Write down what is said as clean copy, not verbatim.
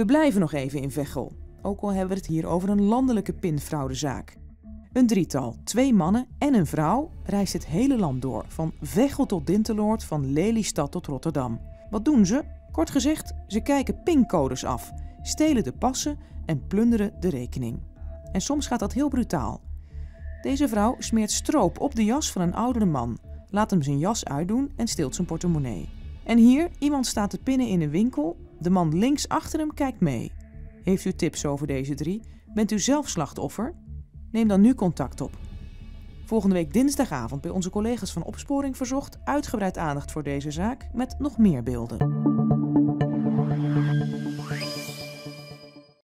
We blijven nog even in Veghel, ook al hebben we het hier over een landelijke pinfraudezaak. Een drietal, 2 mannen en een vrouw, reist het hele land door, van Veghel tot Dinteloord, van Lelystad tot Rotterdam. Wat doen ze? Kort gezegd, ze kijken pincodes af, stelen de passen en plunderen de rekening. En soms gaat dat heel brutaal. Deze vrouw smeert stroop op de jas van een oudere man, laat hem zijn jas uitdoen en steelt zijn portemonnee. En hier, iemand staat te pinnen in een winkel, de man links achter hem kijkt mee. Heeft u tips over deze 3? Bent u zelf slachtoffer? Neem dan nu contact op. Volgende week dinsdagavond bij onze collega's van Opsporing Verzocht uitgebreid aandacht voor deze zaak met nog meer beelden.